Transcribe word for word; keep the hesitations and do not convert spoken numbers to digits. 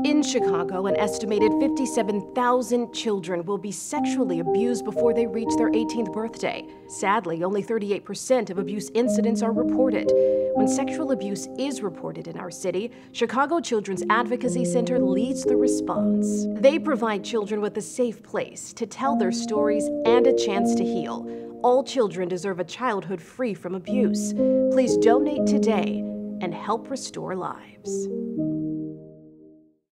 In Chicago, an estimated fifty-seven thousand children will be sexually abused before they reach their eighteenth birthday. Sadly, only thirty-eight percent of abuse incidents are reported. When sexual abuse is reported in our city, Chicago Children's Advocacy Center leads the response. They provide children with a safe place to tell their stories and a chance to heal. All children deserve a childhood free from abuse. Please donate today and help restore lives.